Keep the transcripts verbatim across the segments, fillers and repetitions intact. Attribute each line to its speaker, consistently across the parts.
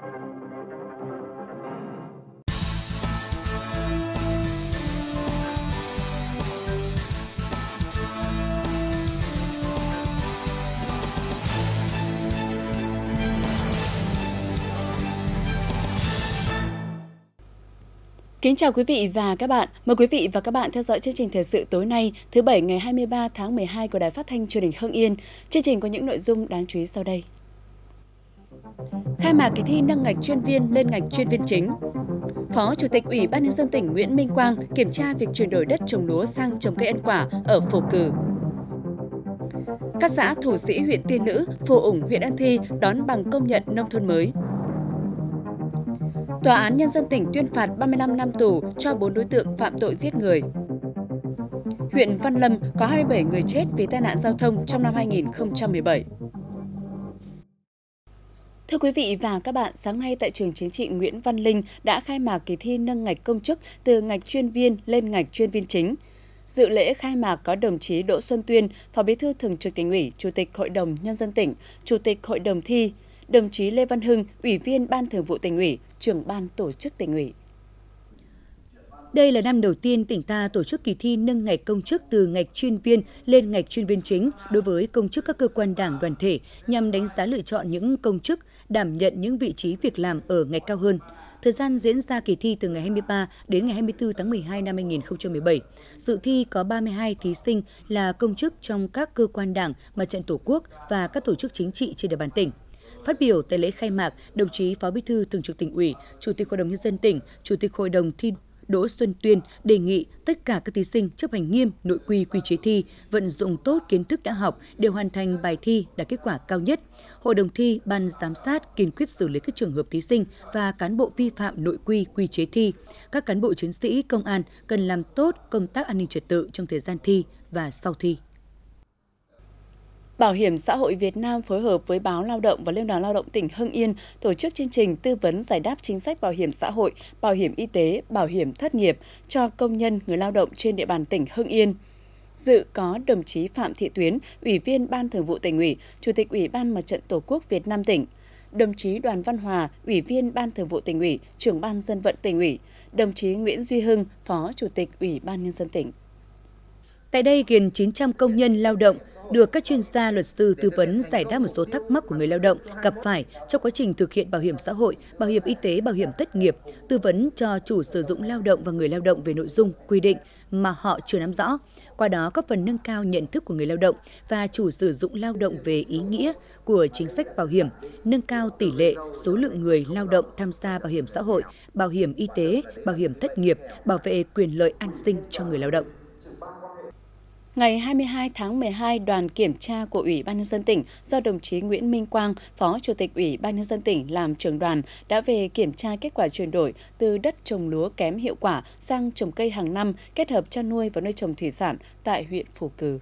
Speaker 1: Kính chào quý vị và các bạn. Mời quý vị và các bạn theo dõi chương trình thời sự tối nay, thứ Bảy ngày hai mươi ba tháng mười hai của Đài Phát thanh Truyền hình Hưng Yên. Chương trình có những nội dung đáng chú ý sau đây. Khai mạc kỳ thi nâng ngạch chuyên viên lên ngạch chuyên viên chính. Phó Chủ tịch Ủy ban Nhân dân tỉnh Nguyễn Minh Quang kiểm tra việc chuyển đổi đất trồng lúa sang trồng cây ăn quả ở Phổ Cử. Các xã Thủ Sĩ huyện Tiên Lữ, Phù Ủng huyện Ân Thi đón bằng công nhận nông thôn mới. Tòa án Nhân dân tỉnh tuyên phạt ba mươi lăm năm tù cho bốn đối tượng phạm tội giết người. Huyện Văn Lâm có hai mươi bảy người chết vì tai nạn giao thông trong năm hai nghìn không trăm mười bảy. Thưa quý vị và các bạn, sáng nay tại trường chính trị Nguyễn Văn Linh đã khai mạc kỳ thi nâng ngạch công chức từ ngạch chuyên viên lên ngạch chuyên viên chính. Dự lễ khai mạc có đồng chí Đỗ Xuân Tuyên, Phó Bí thư Thường trực Tỉnh ủy, Chủ tịch Hội đồng Nhân dân tỉnh, Chủ tịch Hội đồng thi, đồng chí Lê Văn Hưng, Ủy viên Ban Thường vụ Tỉnh ủy, Trưởng ban Tổ chức Tỉnh ủy.
Speaker 2: Đây là năm đầu tiên tỉnh ta tổ chức kỳ thi nâng ngạch công chức từ ngạch chuyên viên lên ngạch chuyên viên chính đối với công chức các cơ quan đảng đoàn thể nhằm đánh giá lựa chọn những công chức đảm nhận những vị trí việc làm ở ngạch cao hơn. Thời gian diễn ra kỳ thi từ ngày hai mươi ba đến ngày hai mươi tư tháng mười hai năm hai nghìn không trăm mười bảy. Dự thi có ba mươi hai thí sinh là công chức trong các cơ quan đảng, Mặt trận Tổ quốc và các tổ chức chính trị trên địa bàn tỉnh. Phát biểu tại lễ khai mạc, đồng chí Phó Bí thư Thường trực Tỉnh ủy, Chủ tịch Hội đồng Nhân dân tỉnh, Chủ tịch Hội đồng thi Đỗ Xuân Tuyên đề nghị tất cả các thí sinh chấp hành nghiêm nội quy quy chế thi, vận dụng tốt kiến thức đã học để hoàn thành bài thi đạt kết quả cao nhất. Hội đồng thi, ban giám sát kiên quyết xử lý các trường hợp thí sinh và cán bộ vi phạm nội quy quy chế thi. Các cán bộ chiến sĩ công an cần làm tốt công tác an ninh trật tự trong thời gian thi và sau thi.
Speaker 1: Bảo hiểm xã hội Việt Nam phối hợp với Báo Lao động và Liên đoàn Lao động tỉnh Hưng Yên tổ chức chương trình tư vấn giải đáp chính sách bảo hiểm xã hội, bảo hiểm y tế, bảo hiểm thất nghiệp cho công nhân người lao động trên địa bàn tỉnh Hưng Yên. Dự có đồng chí Phạm Thị Tuyến, Ủy viên Ban Thường vụ Tỉnh ủy, Chủ tịch Ủy ban Mặt trận Tổ quốc Việt Nam tỉnh, đồng chí Đoàn Văn Hòa, Ủy viên Ban Thường vụ Tỉnh ủy, Trưởng ban Dân vận Tỉnh ủy, đồng chí Nguyễn Duy Hưng, Phó Chủ tịch Ủy ban Nhân dân tỉnh.
Speaker 2: Tại đây, gần chín trăm công nhân lao động được các chuyên gia luật sư tư vấn giải đáp một số thắc mắc của người lao động gặp phải trong quá trình thực hiện bảo hiểm xã hội, bảo hiểm y tế, bảo hiểm thất nghiệp, tư vấn cho chủ sử dụng lao động và người lao động về nội dung, quy định mà họ chưa nắm rõ. Qua đó góp phần nâng cao nhận thức của người lao động và chủ sử dụng lao động về ý nghĩa của chính sách bảo hiểm, nâng cao tỷ lệ số lượng người lao động tham gia bảo hiểm xã hội, bảo hiểm y tế, bảo hiểm thất nghiệp, bảo vệ quyền lợi an sinh cho người lao động.
Speaker 1: Ngày hai mươi hai tháng mười hai, đoàn kiểm tra của Ủy ban Nhân dân tỉnh do đồng chí Nguyễn Minh Quang, Phó Chủ tịch Ủy ban Nhân dân tỉnh làm trưởng đoàn đã về kiểm tra kết quả chuyển đổi từ đất trồng lúa kém hiệu quả sang trồng cây hàng năm kết hợp chăn nuôi và nuôi trồng thủy sản tại huyện Phù Cử.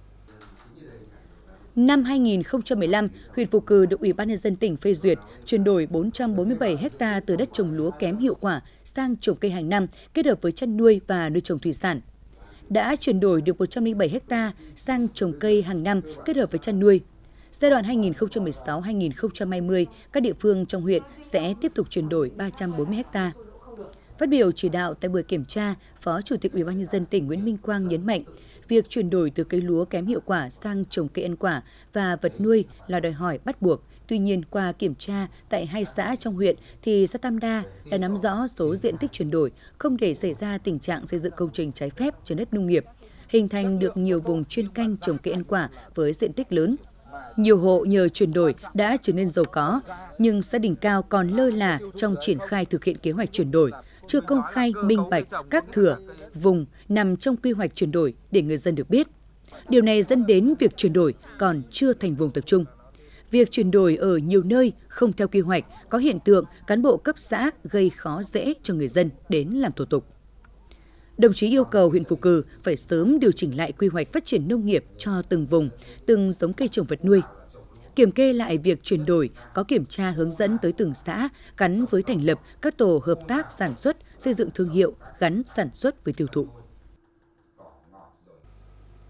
Speaker 2: Năm hai nghìn không trăm mười lăm, huyện Phù Cử được Ủy ban Nhân dân tỉnh phê duyệt chuyển đổi bốn trăm bốn mươi bảy ha từ đất trồng lúa kém hiệu quả sang trồng cây hàng năm kết hợp với chăn nuôi và nuôi trồng thủy sản. Đã chuyển đổi được một trăm lẻ bảy ha sang trồng cây hàng năm kết hợp với chăn nuôi. Giai đoạn hai nghìn không trăm mười sáu đến hai nghìn không trăm hai mươi, các địa phương trong huyện sẽ tiếp tục chuyển đổi ba trăm bốn mươi ha. Phát biểu chỉ đạo tại buổi kiểm tra, Phó Chủ tịch Ủy ban Nhân dân tỉnh Nguyễn Minh Quang nhấn mạnh, việc chuyển đổi từ cây lúa kém hiệu quả sang trồng cây ăn quả và vật nuôi là đòi hỏi bắt buộc. Tuy nhiên, qua kiểm tra tại hai xã trong huyện thì xã Tam Đa đã nắm rõ số diện tích chuyển đổi, không để xảy ra tình trạng xây dựng công trình trái phép trên đất nông nghiệp, hình thành được nhiều vùng chuyên canh trồng cây ăn quả với diện tích lớn. Nhiều hộ nhờ chuyển đổi đã trở nên giàu có, nhưng xã Đình Cao còn lơ là trong triển khai thực hiện kế hoạch chuyển đổi, chưa công khai minh bạch các thửa, vùng nằm trong quy hoạch chuyển đổi để người dân được biết. Điều này dẫn đến việc chuyển đổi còn chưa thành vùng tập trung. Việc chuyển đổi ở nhiều nơi không theo quy hoạch có hiện tượng cán bộ cấp xã gây khó dễ cho người dân đến làm thủ tục. Đồng chí yêu cầu huyện Phù Cử phải sớm điều chỉnh lại quy hoạch phát triển nông nghiệp cho từng vùng, từng giống cây trồng vật nuôi. Kiểm kê lại việc chuyển đổi, có kiểm tra hướng dẫn tới từng xã gắn với thành lập các tổ hợp tác sản xuất, xây dựng thương hiệu gắn sản xuất với tiêu thụ.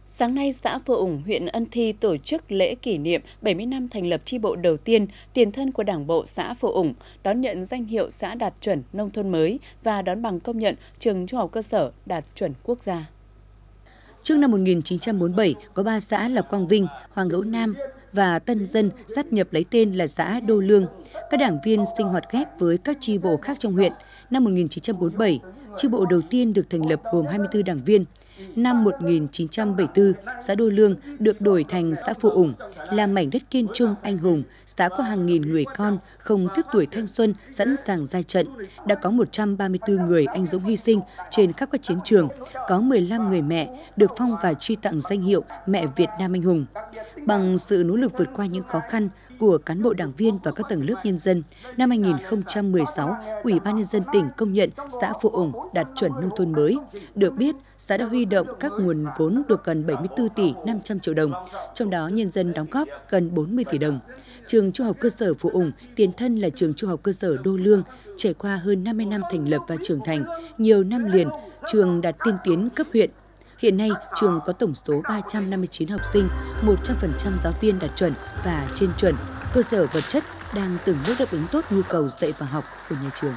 Speaker 1: Sáng nay, xã Phổ Ủng, huyện Ân Thi tổ chức lễ kỷ niệm bảy mươi năm thành lập chi bộ đầu tiên, tiền thân của Đảng bộ xã Phổ Ủng, đón nhận danh hiệu xã đạt chuẩn nông thôn mới và đón bằng công nhận trường trung học cơ sở đạt chuẩn quốc gia.
Speaker 2: Trước năm một nghìn chín trăm bốn mươi bảy, có ba xã là Quang Vinh, Hoàng Hữu Nam và Tân Dân sáp nhập lấy tên là xã Đô Lương. Các đảng viên sinh hoạt ghép với các chi bộ khác trong huyện. Năm một nghìn chín trăm bốn mươi bảy, chi bộ đầu tiên được thành lập gồm hai mươi tư đảng viên. Năm một nghìn chín trăm bảy mươi tư, xã Đô Lương được đổi thành xã Phổ Ủng, là mảnh đất kiên trung anh hùng, xã có hàng nghìn người con không tiếc tuổi thanh xuân sẵn sàng ra trận. Đã có một trăm ba mươi tư người anh dũng hy sinh trên khắp các chiến trường, có mười lăm người mẹ được phong và truy tặng danh hiệu Mẹ Việt Nam anh hùng. Bằng sự nỗ lực vượt qua những khó khăn của cán bộ đảng viên và các tầng lớp nhân dân, năm hai nghìn không trăm mười sáu, Ủy ban Nhân dân tỉnh công nhận xã Phổ Ủng đạt chuẩn nông thôn mới. Được biết, xã đã huy động các nguồn vốn được gần bảy mươi tư tỷ năm trăm triệu đồng, trong đó nhân dân đóng góp gần bốn mươi tỷ đồng. Trường Trung học cơ sở Phổ Ủng, tiền thân là trường Trung học cơ sở Đô Lương, trải qua hơn năm mươi năm thành lập và trưởng thành, nhiều năm liền, trường đạt tiên tiến cấp huyện. Hiện nay, trường có tổng số ba trăm năm mươi chín học sinh, một trăm phần trăm giáo viên đạt chuẩn và trên chuẩn. Cơ sở vật chất đang từng bước đáp ứng tốt nhu cầu dạy và học của nhà trường.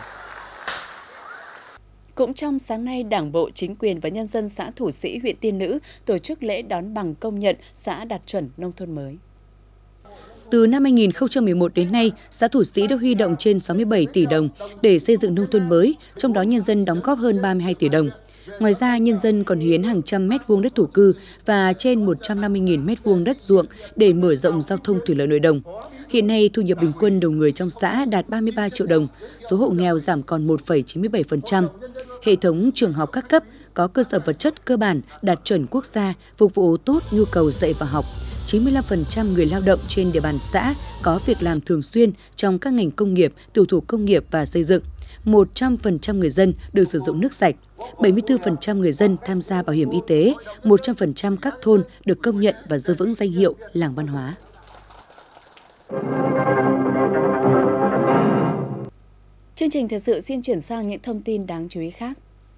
Speaker 1: Cũng trong sáng nay, Đảng bộ, chính quyền và nhân dân xã Thủ Sĩ, huyện Tiên Lữ tổ chức lễ đón bằng công nhận xã đạt chuẩn nông thôn mới.
Speaker 2: Từ năm hai nghìn không trăm mười một đến nay, xã Thủ Sĩ đã huy động trên sáu mươi bảy tỷ đồng để xây dựng nông thôn mới, trong đó nhân dân đóng góp hơn ba mươi hai tỷ đồng. Ngoài ra, nhân dân còn hiến hàng trăm mét vuông đất thổ cư và trên một trăm năm mươi nghìn mét vuông đất ruộng để mở rộng giao thông thủy lợi nội đồng. Hiện nay, thu nhập bình quân đầu người trong xã đạt ba mươi ba triệu đồng, số hộ nghèo giảm còn một phẩy chín mươi bảy phần trăm. Hệ thống trường học các cấp có cơ sở vật chất cơ bản đạt chuẩn quốc gia, phục vụ tốt nhu cầu dạy và học. chín mươi lăm phần trăm người lao động trên địa bàn xã có việc làm thường xuyên trong các ngành công nghiệp, tiểu thủ công nghiệp và xây dựng. một trăm phần trăm người dân được sử dụng nước sạch, bảy mươi tư phần trăm người dân tham gia bảo hiểm y tế, một trăm phần trăm các thôn được công nhận và giữ vững danh hiệu làng văn hóa.
Speaker 1: Chương trình thời sự xin chuyển sang những thông tin đáng chú ý khác.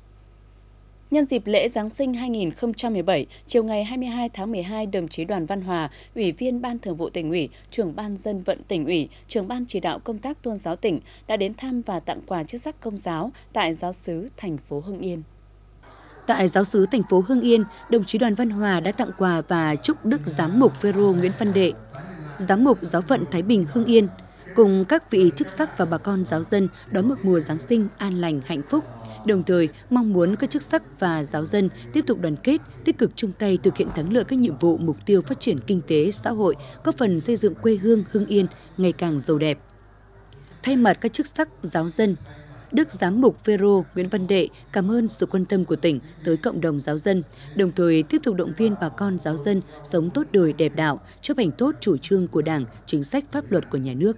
Speaker 1: Nhân dịp lễ Giáng sinh hai nghìn không trăm mười bảy, chiều ngày hai mươi hai tháng mười hai, đồng chí Đoàn Văn Hòa, Ủy viên Ban Thường vụ Tỉnh ủy, Trưởng ban Dân vận Tỉnh ủy, Trưởng ban chỉ đạo công tác tôn giáo tỉnh đã đến thăm và tặng quà chức sắc công giáo tại giáo xứ thành phố Hưng Yên.
Speaker 2: Tại giáo xứ thành phố Hưng Yên, đồng chí Đoàn Văn Hòa đã tặng quà và chúc Đức Giám mục Phêrô Nguyễn Văn Đệ, Giám mục Giáo phận Thái Bình Hưng Yên cùng các vị chức sắc và bà con giáo dân đón một mùa Giáng sinh an lành hạnh phúc. Đồng thời, mong muốn các chức sắc và giáo dân tiếp tục đoàn kết, tích cực chung tay thực hiện thắng lợi các nhiệm vụ mục tiêu phát triển kinh tế, xã hội, góp phần xây dựng quê hương Hưng Yên ngày càng giàu đẹp. Thay mặt các chức sắc, giáo dân, Đức Giám mục Phêrô Nguyễn Văn Đệ cảm ơn sự quan tâm của tỉnh tới cộng đồng giáo dân, đồng thời tiếp tục động viên bà con giáo dân sống tốt đời đẹp đạo, chấp hành tốt chủ trương của Đảng, chính sách pháp luật của nhà nước.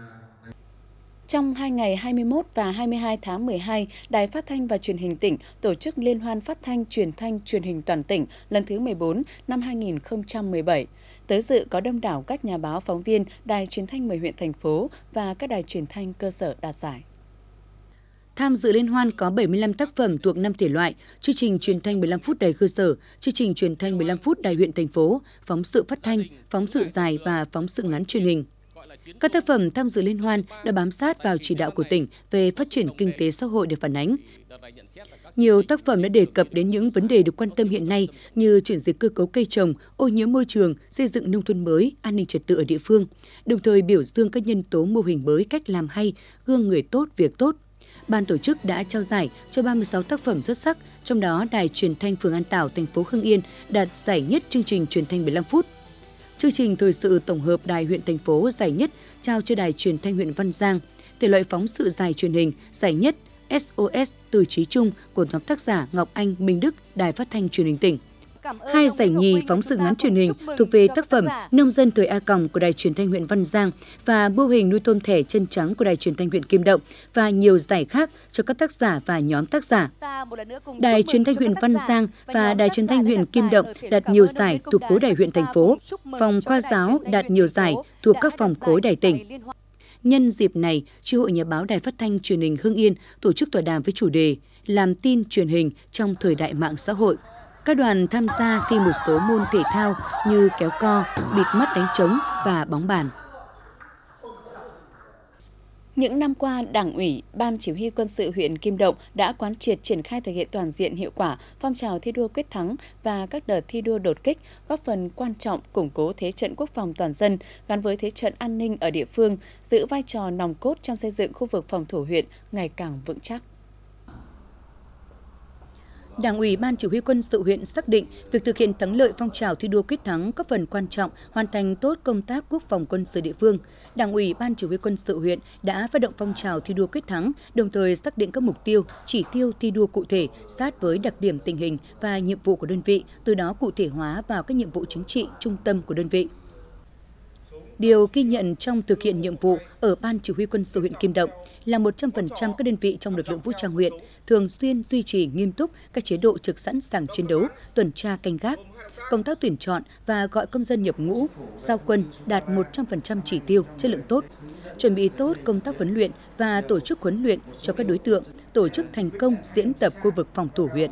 Speaker 1: Trong hai ngày hai mươi mốt và hai mươi hai tháng mười hai, Đài Phát thanh và Truyền hình tỉnh tổ chức Liên hoan Phát thanh Truyền thanh Truyền hình toàn tỉnh lần thứ mười bốn năm hai nghìn không trăm mười bảy. Tới dự có đông đảo các nhà báo, phóng viên, đài truyền thanh mười huyện thành phố và các đài truyền thanh cơ sở đạt giải.
Speaker 2: Tham dự liên hoan có bảy mươi lăm tác phẩm thuộc năm thể loại: chương trình truyền thanh mười lăm phút đài cơ sở, chương trình truyền thanh mười lăm phút đài huyện thành phố, phóng sự phát thanh, phóng sự dài và phóng sự ngắn truyền hình. Các tác phẩm tham dự liên hoan đã bám sát vào chỉ đạo của tỉnh về phát triển kinh tế xã hội để phản ánh. Nhiều tác phẩm đã đề cập đến những vấn đề được quan tâm hiện nay như chuyển dịch cơ cấu cây trồng, ô nhiễm môi trường, xây dựng nông thôn mới, an ninh trật tự ở địa phương, đồng thời biểu dương các nhân tố mô hình mới, cách làm hay, gương người tốt, việc tốt. Ban tổ chức đã trao giải cho ba mươi sáu tác phẩm xuất sắc, trong đó Đài Truyền thanh phường An Tảo, thành phố Hưng Yên đạt giải nhất chương trình truyền thanh mười lăm phút. Chương trình thời sự tổng hợp Đài huyện thành phố giải nhất trao cho Đài Truyền thanh huyện Văn Giang. Thể loại phóng sự dài truyền hình giải nhất ét ô ét Từ Chí Trung của nhóm tác giả Ngọc Anh, Minh Đức, Đài Phát thanh Truyền hình tỉnh. Hai giải nhì phóng sự ngắn truyền hình thuộc về tác phẩm Nông dân thời A Còng của Đài Truyền thanh huyện Văn Giang và Mô hình nuôi tôm thẻ chân trắng của Đài Truyền thanh huyện Kim Động và nhiều giải khác cho các tác giả và nhóm tác giả. Đài Truyền thanh huyện Văn Giang và Đài Truyền thanh huyện Kim Động đạt nhiều giải thuộc khối đài huyện thành phố. Phòng khoa giáo đạt nhiều giải thuộc các phòng khối đài tỉnh. Nhân dịp này, Chi hội Nhà báo Đài Phát thanh Truyền hình Hưng Yên tổ chức tọa đàm với chủ đề Làm tin truyền hình trong thời đại mạng xã hội. Các đoàn tham gia thi một số môn thể thao như kéo co, bịt mắt đánh trống và bóng bàn.
Speaker 1: Những năm qua, Đảng ủy, Ban Chỉ huy Quân sự huyện Kim Động đã quán triệt triển khai thực hiện toàn diện hiệu quả phong trào thi đua quyết thắng và các đợt thi đua đột kích, góp phần quan trọng củng cố thế trận quốc phòng toàn dân gắn với thế trận an ninh ở địa phương, giữ vai trò nòng cốt trong xây dựng khu vực phòng thủ huyện ngày càng vững chắc.
Speaker 2: Đảng ủy Ban Chỉ huy Quân sự huyện xác định việc thực hiện thắng lợi phong trào thi đua quyết thắng có phần quan trọng hoàn thành tốt công tác quốc phòng quân sự địa phương. Đảng ủy Ban Chỉ huy Quân sự huyện đã phát động phong trào thi đua quyết thắng, đồng thời xác định các mục tiêu, chỉ tiêu thi đua cụ thể sát với đặc điểm tình hình và nhiệm vụ của đơn vị, từ đó cụ thể hóa vào các nhiệm vụ chính trị trung tâm của đơn vị. Điều ghi nhận trong thực hiện nhiệm vụ ở Ban Chỉ huy Quân sự huyện Kim Động là một trăm phần trăm các đơn vị trong lực lượng vũ trang huyện thường xuyên duy trì nghiêm túc các chế độ trực sẵn sàng chiến đấu, tuần tra canh gác. Công tác tuyển chọn và gọi công dân nhập ngũ, giao quân đạt một trăm phần trăm chỉ tiêu, chất lượng tốt. Chuẩn bị tốt công tác huấn luyện và tổ chức huấn luyện cho các đối tượng, tổ chức thành công diễn tập khu vực phòng thủ huyện.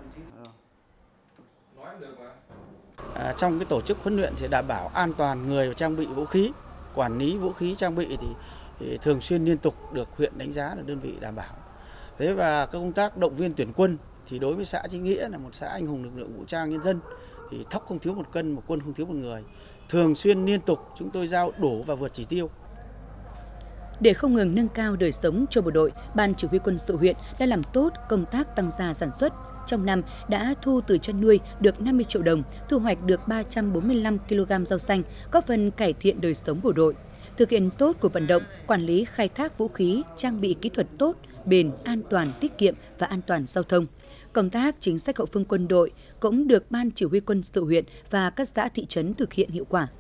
Speaker 3: À, trong cái tổ chức huấn luyện thì đảm bảo an toàn người và trang bị vũ khí, quản lý vũ khí trang bị thì, thì thường xuyên liên tục được huyện đánh giá là đơn vị đảm bảo. Thế và các công tác động viên tuyển quân thì đối với xã Chính Nghĩa là một xã anh hùng lực lượng vũ trang nhân dân thì thóc không thiếu một cân, một quân không thiếu một người. Thường xuyên liên tục chúng tôi giao đổ và vượt chỉ tiêu.
Speaker 2: Để không ngừng nâng cao đời sống cho bộ đội, Ban Chỉ huy Quân sự huyện đã làm tốt công tác tăng gia sản xuất. Trong năm đã thu từ chăn nuôi được năm mươi triệu đồng, thu hoạch được ba trăm bốn mươi lăm ki lô gam rau xanh, góp phần cải thiện đời sống bộ đội. Thực hiện tốt cuộc vận động, quản lý khai thác vũ khí, trang bị kỹ thuật tốt, bền, an toàn, tiết kiệm và an toàn giao thông. Công tác chính sách hậu phương quân đội cũng được Ban Chỉ huy Quân sự huyện và các xã thị trấn thực hiện hiệu quả.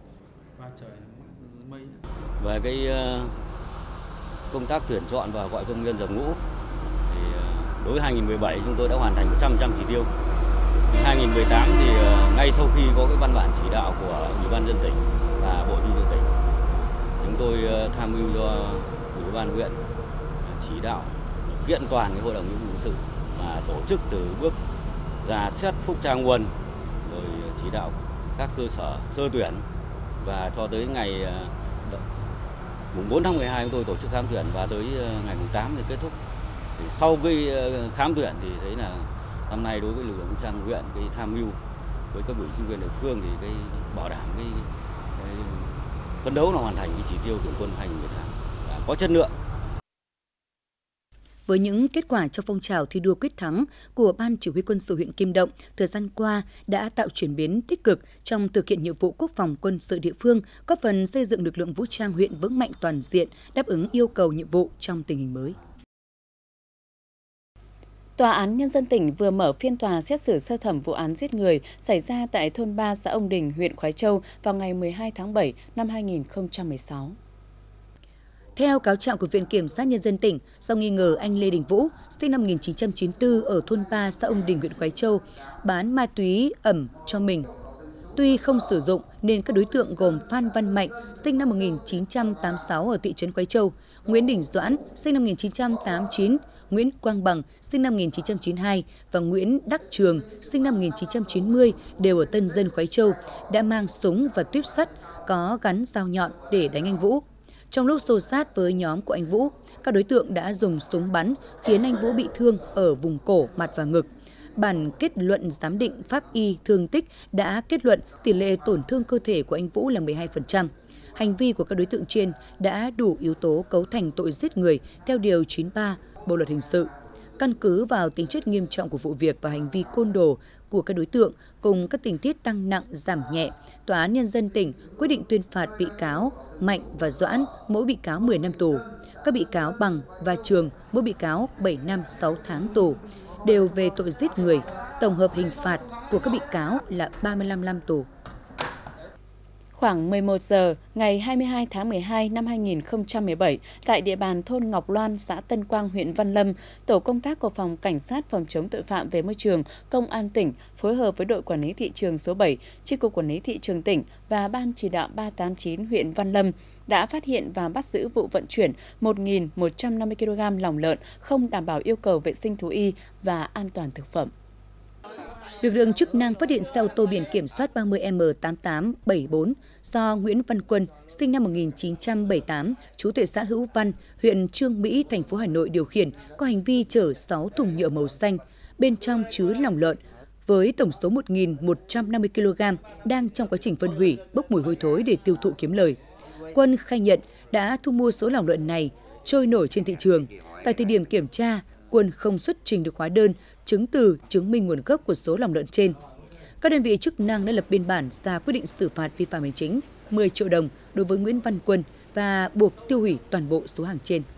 Speaker 4: Về cái công tác tuyển chọn và gọi công nhân nhập ngũ, thì đối với hai nghìn không trăm mười bảy chúng tôi đã hoàn thành một trăm phần trăm chỉ tiêu. hai nghìn không trăm mười tám thì ngay sau khi có cái văn bản chỉ đạo của Ủy ban nhân dân tỉnh và Bộ Chỉ huy tỉnh, chúng tôi tham mưu cho Ủy ban huyện chỉ đạo kiện toàn cái hội đồng nghĩa vụ quân sự và tổ chức từ bước rà soát phúc tra nguồn, rồi chỉ đạo các cơ sở sơ tuyển và cho tới ngày mùng bốn tháng mười hai chúng tôi tổ chức khám tuyển và tới ngày mùng tám thì kết thúc. Thì sau cái khám tuyển thì thấy là năm nay đối với lực lượng vũ trang huyện cái tham mưu với các ủy chính quyền địa phương thì cái bảo đảm cái, cái phấn đấu là hoàn thành cái chỉ tiêu tuyển quân hai nghìn không trăm mười tám và có chất lượng.
Speaker 2: Với những kết quả trong phong trào thi đua quyết thắng của Ban Chỉ huy Quân sự huyện Kim Động thời gian qua đã tạo chuyển biến tích cực trong thực hiện nhiệm vụ quốc phòng quân sự địa phương, góp phần xây dựng lực lượng vũ trang huyện vững mạnh toàn diện, đáp ứng yêu cầu nhiệm vụ trong tình hình mới.
Speaker 1: Tòa án Nhân dân tỉnh vừa mở phiên tòa xét xử sơ thẩm vụ án giết người xảy ra tại thôn ba xã Ông Đình, huyện Khoái Châu vào ngày mười hai tháng bảy năm hai nghìn không trăm mười sáu.
Speaker 2: Theo cáo trạng của Viện Kiểm sát Nhân dân tỉnh, do nghi ngờ anh Lê Đình Vũ, sinh năm một nghìn chín trăm chín mươi tư ở thôn ba xã Ông Đình, huyện Khoái Châu, bán ma túy ẩm cho mình. Tuy không sử dụng nên các đối tượng gồm Phan Văn Mạnh, sinh năm một nghìn chín trăm tám mươi sáu ở thị trấn Khoái Châu, Nguyễn Đình Doãn, sinh năm một nghìn chín trăm tám mươi chín, Nguyễn Quang Bằng, sinh năm một nghìn chín trăm chín mươi hai và Nguyễn Đắc Trường, sinh năm một nghìn chín trăm chín mươi đều ở Tân Dân, Khoái Châu, đã mang súng và tuyếp sắt có gắn dao nhọn để đánh anh Vũ. Trong lúc xô xát với nhóm của anh Vũ, các đối tượng đã dùng súng bắn khiến anh Vũ bị thương ở vùng cổ, mặt và ngực. Bản kết luận giám định pháp y thương tích đã kết luận tỷ lệ tổn thương cơ thể của anh Vũ là mười hai phần trăm. Hành vi của các đối tượng trên đã đủ yếu tố cấu thành tội giết người theo Điều chín mươi ba Bộ Luật Hình sự. Căn cứ vào tính chất nghiêm trọng của vụ việc và hành vi côn đồ của các đối tượng cùng các tình tiết tăng nặng giảm nhẹ, Tòa án Nhân dân tỉnh quyết định tuyên phạt bị cáo Mạnh và Doãn mỗi bị cáo mười năm tù. Các bị cáo Bằng và Trường mỗi bị cáo bảy năm sáu tháng tù, đều về tội giết người. Tổng hợp hình phạt của các bị cáo là ba mươi lăm năm tù.
Speaker 1: Khoảng mười một giờ ngày hai mươi hai tháng mười hai năm hai nghìn không trăm mười bảy, tại địa bàn thôn Ngọc Loan, xã Tân Quang, huyện Văn Lâm, tổ công tác của Phòng Cảnh sát Phòng chống tội phạm về môi trường, Công an tỉnh phối hợp với đội quản lý thị trường số bảy, Chi cục Quản lý thị trường tỉnh và Ban chỉ đạo ba tám chín huyện Văn Lâm đã phát hiện và bắt giữ vụ vận chuyển một nghìn một trăm năm mươi ki lô gam lòng lợn không đảm bảo yêu cầu vệ sinh thú y và an toàn thực phẩm.
Speaker 2: lực lượng chức năng phát hiện xe ô tô biển kiểm soát ba mươi M tám tám bảy bốn do Nguyễn Văn Quân, sinh năm một nghìn chín trăm bảy mươi tám, trú tại xã Hữu Văn, huyện Chương Mỹ, thành phố Hà Nội điều khiển, có hành vi chở sáu thùng nhựa màu xanh, bên trong chứa lòng lợn, với tổng số một nghìn một trăm năm mươi ki lô gam, đang trong quá trình phân hủy, bốc mùi hôi thối để tiêu thụ kiếm lời. Quân khai nhận đã thu mua số lòng lợn này trôi nổi trên thị trường. Tại thời điểm kiểm tra, Quân không xuất trình được hóa đơn, chứng từ chứng minh nguồn gốc của số lòng lợn trên. Các đơn vị chức năng đã lập biên bản ra quyết định xử phạt vi phạm hành chính mười triệu đồng đối với Nguyễn Văn Quân và buộc tiêu hủy toàn bộ số hàng trên.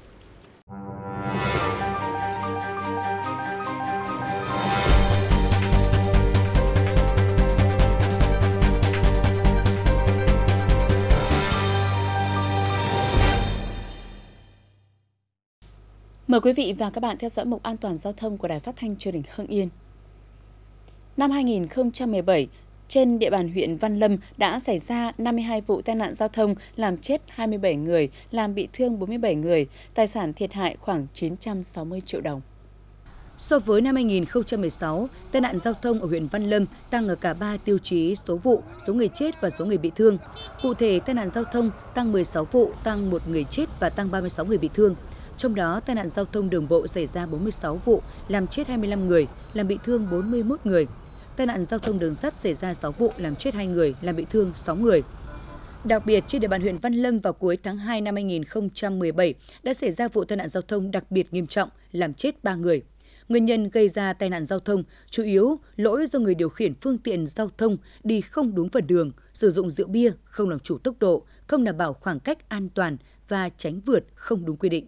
Speaker 1: Mời quý vị và các bạn theo dõi mục an toàn giao thông của Đài Phát thanh Truyền hình Hưng Yên. Năm hai nghìn không trăm mười bảy, trên địa bàn huyện Văn Lâm đã xảy ra năm mươi hai vụ tai nạn giao thông làm chết hai mươi bảy người, làm bị thương bốn mươi bảy người, tài sản thiệt hại khoảng chín trăm sáu mươi triệu đồng.
Speaker 2: So với năm hai nghìn không trăm mười sáu, tai nạn giao thông ở huyện Văn Lâm tăng ở cả ba tiêu chí số vụ, số người chết và số người bị thương. Cụ thể, tai nạn giao thông tăng mười sáu vụ, tăng một người chết và tăng ba mươi sáu người bị thương. Trong đó, tai nạn giao thông đường bộ xảy ra bốn mươi sáu vụ, làm chết hai mươi lăm người, làm bị thương bốn mươi mốt người. Tai nạn giao thông đường sắt xảy ra sáu vụ, làm chết hai người, làm bị thương sáu người. Đặc biệt, trên địa bàn huyện Văn Lâm vào cuối tháng hai năm hai nghìn không trăm mười bảy đã xảy ra vụ tai nạn giao thông đặc biệt nghiêm trọng, làm chết ba người. Nguyên nhân gây ra tai nạn giao thông chủ yếu lỗi do người điều khiển phương tiện giao thông đi không đúng phần đường, sử dụng rượu bia, không làm chủ tốc độ, không đảm bảo khoảng cách an toàn và tránh vượt không đúng quy định.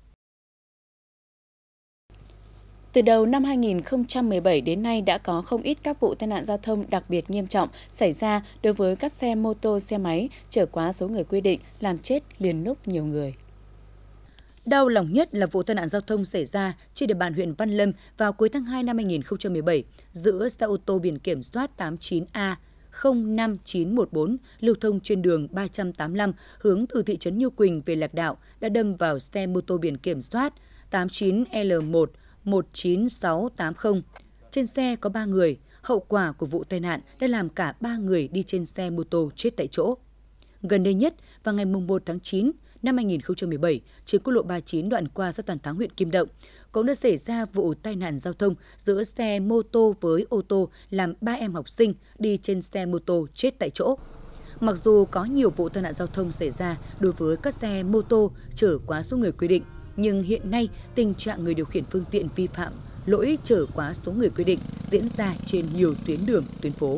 Speaker 1: Từ đầu năm hai nghìn không trăm mười bảy đến nay đã có không ít các vụ tai nạn giao thông đặc biệt nghiêm trọng xảy ra đối với các xe mô tô, xe máy chở quá số người quy định, làm chết liền lúc nhiều người.
Speaker 2: Đau lòng nhất là vụ tai nạn giao thông xảy ra trên địa bàn huyện Văn Lâm vào cuối tháng hai năm hai nghìn không trăm mười bảy giữa xe ô tô biển kiểm soát tám chín A không năm chín một bốn lưu thông trên đường ba trăm tám mươi lăm hướng từ thị trấn Nhiêu Quỳnh về Lạc Đạo đã đâm vào xe mô tô biển kiểm soát tám chín L một một chín sáu tám không. Trên xe có ba người, hậu quả của vụ tai nạn đã làm cả ba người đi trên xe mô tô chết tại chỗ. Gần đây nhất, vào ngày một tháng chín năm hai nghìn không trăm mười bảy, trên quốc lộ ba mươi chín đoạn qua xã Toàn Thắng, huyện Kim Động, cũng đã xảy ra vụ tai nạn giao thông giữa xe mô tô với ô tô làm ba em học sinh đi trên xe mô tô chết tại chỗ. Mặc dù có nhiều vụ tai nạn giao thông xảy ra đối với các xe mô tô chở quá số người quy định, nhưng hiện nay tình trạng người điều khiển phương tiện vi phạm lỗi chở quá số người quy định diễn ra trên nhiều tuyến đường, tuyến phố.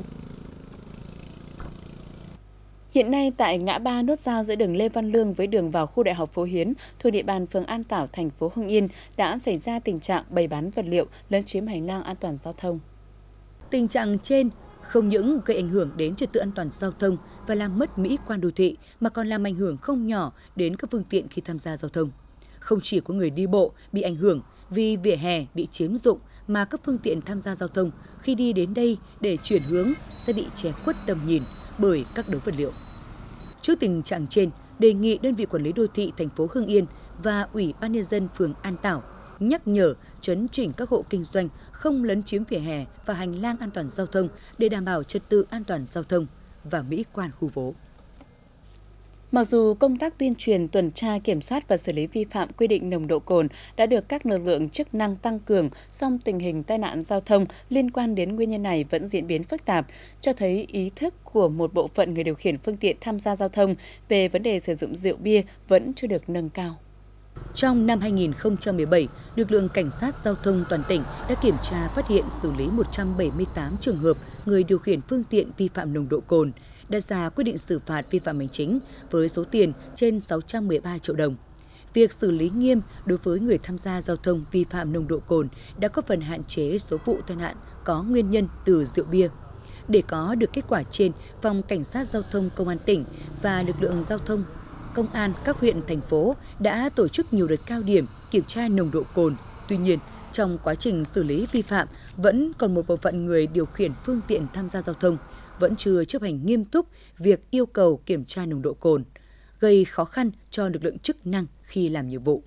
Speaker 1: Hiện nay tại ngã ba nút giao giữa đường Lê Văn Lương với đường vào khu Đại học Phố Hiến thuộc địa bàn phường An Tảo, thành phố Hưng Yên đã xảy ra tình trạng bày bán vật liệu lấn chiếm hành lang an toàn giao thông.
Speaker 2: Tình trạng trên không những gây ảnh hưởng đến trật tự an toàn giao thông và làm mất mỹ quan đô thị mà còn làm ảnh hưởng không nhỏ đến các phương tiện khi tham gia giao thông. Không chỉ có người đi bộ bị ảnh hưởng vì vỉa hè bị chiếm dụng mà các phương tiện tham gia giao thông khi đi đến đây để chuyển hướng sẽ bị che khuất tầm nhìn bởi các đống vật liệu. Trước tình trạng trên, đề nghị đơn vị quản lý đô thị thành phố Hưng Yên và Ủy ban nhân dân phường An Tảo nhắc nhở, chấn chỉnh các hộ kinh doanh không lấn chiếm vỉa hè và hành lang an toàn giao thông để đảm bảo trật tự an toàn giao thông và mỹ quan khu phố.
Speaker 1: Mặc dù công tác tuyên truyền, tuần tra, kiểm soát và xử lý vi phạm quy định nồng độ cồn đã được các lực lượng chức năng tăng cường, song tình hình tai nạn giao thông liên quan đến nguyên nhân này vẫn diễn biến phức tạp, cho thấy ý thức của một bộ phận người điều khiển phương tiện tham gia giao thông về vấn đề sử dụng rượu bia vẫn chưa được nâng cao.
Speaker 2: Trong năm hai nghìn không trăm mười bảy, lực lượng cảnh sát giao thông toàn tỉnh đã kiểm tra, phát hiện, xử lý một trăm bảy mươi tám trường hợp người điều khiển phương tiện vi phạm nồng độ cồn, đã ra quyết định xử phạt vi phạm hành chính với số tiền trên sáu trăm mười ba triệu đồng. Việc xử lý nghiêm đối với người tham gia giao thông vi phạm nồng độ cồn đã có phần hạn chế số vụ tai nạn có nguyên nhân từ rượu bia. Để có được kết quả trên, Phòng Cảnh sát Giao thông Công an tỉnh và lực lượng giao thông công an các huyện, thành phố đã tổ chức nhiều đợt cao điểm kiểm tra nồng độ cồn. Tuy nhiên, trong quá trình xử lý vi phạm, vẫn còn một bộ phận người điều khiển phương tiện tham gia giao thông vẫn chưa chấp hành nghiêm túc việc yêu cầu kiểm tra nồng độ cồn, gây khó khăn cho lực lượng chức năng khi làm nhiệm vụ.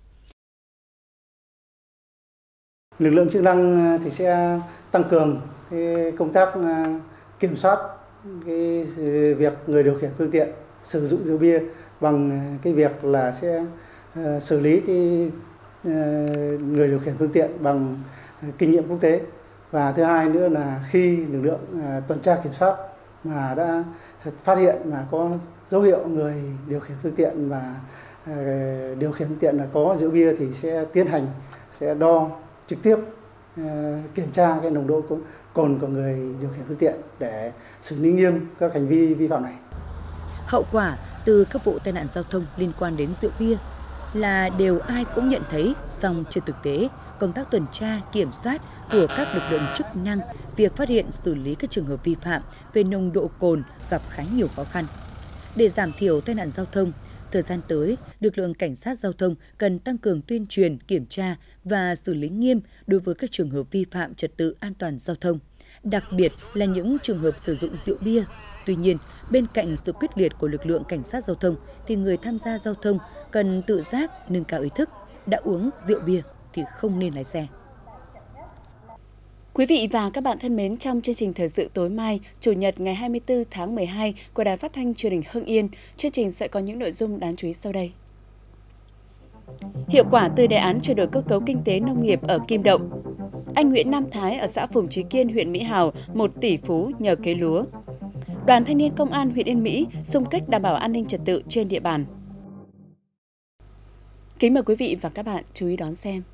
Speaker 5: Lực lượng chức năng thì sẽ tăng cường cái công tác kiểm soát cái việc người điều khiển phương tiện sử dụng rượu bia bằng cái việc là sẽ xử lý cái người điều khiển phương tiện bằng kinh nghiệm quốc tế. Và thứ hai nữa là khi lực lượng tuần tra kiểm soát mà đã phát hiện mà có dấu hiệu người điều khiển phương tiện và điều khiển phương tiện là có rượu bia thì sẽ tiến hành sẽ đo trực tiếp kiểm tra cái nồng độ cồn của người điều khiển phương tiện để xử lý nghiêm các hành vi vi phạm này.
Speaker 2: Hậu quả từ các vụ tai nạn giao thông liên quan đến rượu bia là đều ai cũng nhận thấy, song trên thực tế, công tác tuần tra, kiểm soát của các lực lượng chức năng, việc phát hiện xử lý các trường hợp vi phạm về nồng độ cồn gặp khá nhiều khó khăn. Để giảm thiểu tai nạn giao thông, thời gian tới, lực lượng cảnh sát giao thông cần tăng cường tuyên truyền, kiểm tra và xử lý nghiêm đối với các trường hợp vi phạm trật tự an toàn giao thông, đặc biệt là những trường hợp sử dụng rượu bia. Tuy nhiên, bên cạnh sự quyết liệt của lực lượng cảnh sát giao thông thì người tham gia giao thông cần tự giác nâng cao ý thức, đã uống rượu bia thì không nên lái xe.
Speaker 1: Quý vị và các bạn thân mến, trong chương trình thời sự tối mai, Chủ nhật ngày hai mươi tư tháng mười hai của Đài Phát thanh Truyền hình Hưng Yên, chương trình sẽ có những nội dung đáng chú ý sau đây. Hiệu quả từ đề án chuyển đổi cơ cấu kinh tế nông nghiệp ở Kim Động. Anh Nguyễn Nam Thái ở xã Phùng Trí Kiên, huyện Mỹ Hào, một tỷ phú nhờ cấy lúa. Đoàn thanh niên công an huyện Yên Mỹ xung kích đảm bảo an ninh trật tự trên địa bàn. Kính mời quý vị và các bạn chú ý đón xem.